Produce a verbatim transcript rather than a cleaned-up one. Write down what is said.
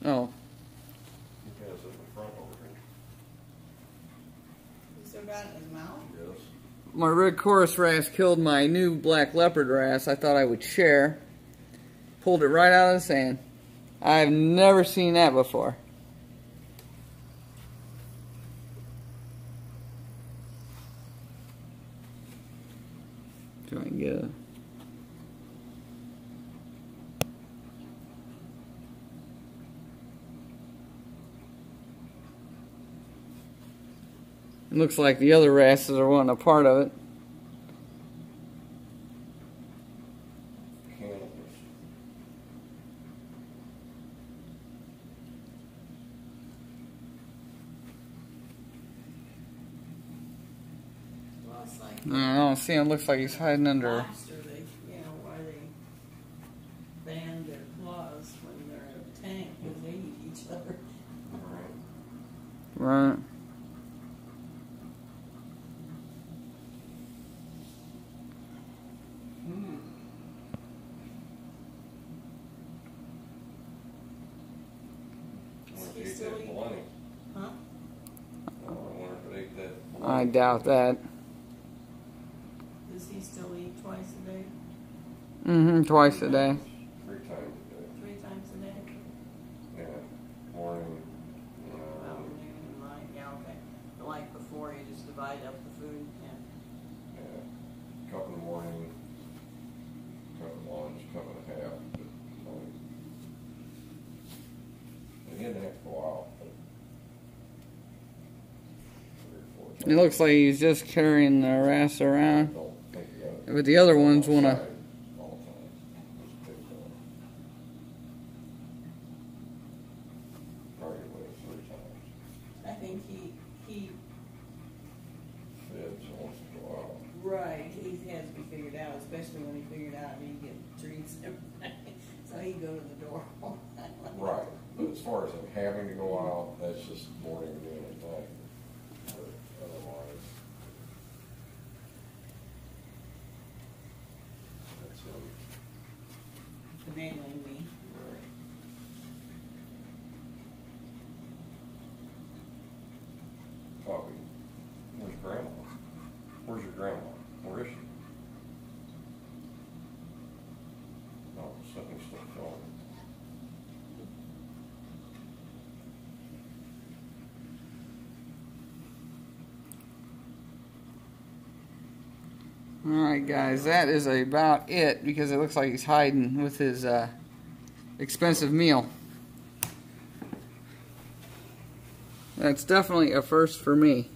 Oh. He has it in the front over here. You still got it in his mouth? Yes. My red chorus wrasse killed my new black leopard wrasse. I thought I would share. Pulled it right out of the sand. I've never seen that before. Try and get a... It looks like the other wrasses are wanting a part of it. Cannabis. Well, it's like I don't see him. Looks like he's hiding under. lobster, they, you know, why they band their claws when they're in a tank, because they eat each other. Right. Hmm. I wonder if it ate Still that eating? bologna. Huh? I wonder if it ate that bologna. I doubt that. Does he still eat twice a day? Mm-hmm. Twice a day. Three times a day. Three times a day? Yeah. Morning. Well, Um, noon and night, yeah, okay. But like before, you just divide up the food, yeah. yeah. Cup in the morning. Cup at lunch. Cup and a half. But only. And he didn't have to go out. But three or four times. It looks like he's just carrying the wrasse around. Don't think he got it. But the other ones want to... Outside all the time. Just big dog. Probably weighs three times. I think he, he, Fed, so wants to go out. right, he has to be figured out, especially when he figured out he get treats and everything. So he go to the door all the time. Right, but as far as him having to go out, that's just morning, noon, and night. But otherwise, that's him. Enabling me. Right. Bobby, where's grandma? Where's your grandma? Where is she? Oh, something's still filming. Alright guys, that is about it because it looks like he's hiding with his uh, expensive meal. That's definitely a first for me.